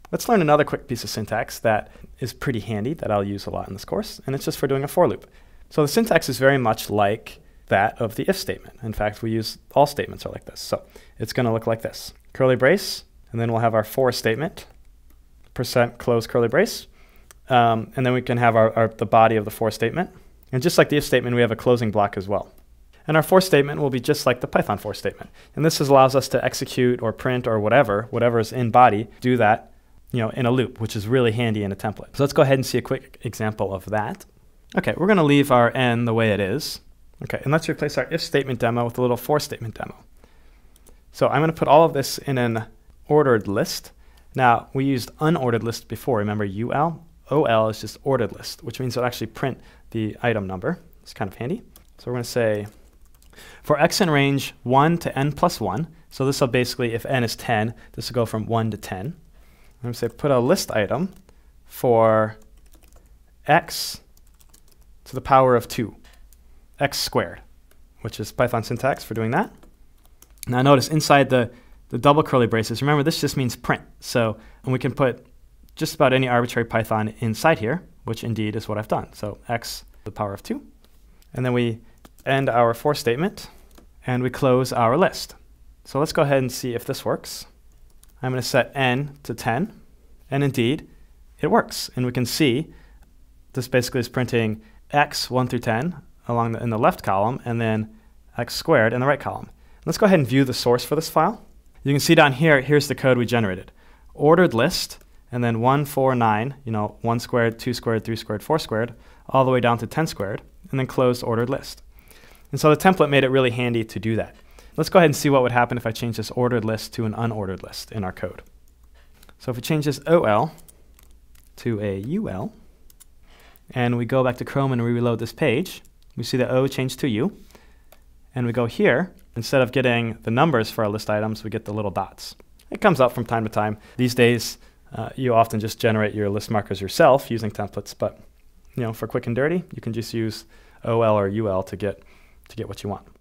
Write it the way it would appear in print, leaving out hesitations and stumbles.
Let's learn another quick piece of syntax that is pretty handy that I'll use a lot in this course, and it's just for doing a for loop. So the syntax is very much like that of the if statement. In fact, we use all statements are like this. So it's going to look like this. Curly brace, and then we'll have our for statement, percent close curly brace, and then we can have the body of the for statement. And just like the if statement, we have a closing block as well. And our for statement will be just like the Python for statement. And this allows us to execute or print or whatever is in body, do that in a loop, which is really handy in a template. So let's go ahead and see a quick example of that. Okay, we're going to leave our n the way it is. Okay, and let's replace our if statement demo with a little for statement demo. So I'm going to put all of this in an ordered list. Now, we used unordered list before. Remember UL? OL is just ordered list, which means it'll actually print the item number. It's kind of handy. So we're going to say for x in range 1 to n plus 1. So this will basically, if n is 10, this will go from 1 to 10. I'm going to say put a list item for x to the power of 2, x squared, which is Python syntax for doing that. Now notice inside the double curly braces, remember this just means print. And we can put just about any arbitrary Python inside here, which indeed is what I've done. So x to the power of 2. And then we end our for statement, and we close our list. So let's go ahead and see if this works. I'm going to set n to 10, and indeed, it works. And we can see this basically is printing x 1 through 10 in the left column, and then x squared in the right column. Let's go ahead and view the source for this file. You can see down here, here's the code we generated. Ordered list, and then 1, 4, 9, 1 squared, 2 squared, 3 squared, 4 squared, all the way down to 10 squared, and then closed ordered list. And so the template made it really handy to do that. Let's go ahead and see what would happen if I change this ordered list to an unordered list in our code. So if we change this OL to a UL, and we go back to Chrome and we reload this page, we see the O changed to U. And we go here, instead of getting the numbers for our list items, we get the little dots. It comes up from time to time. These days, you often just generate your list markers yourself using templates, but for quick and dirty, you can just use OL or UL to get what you want.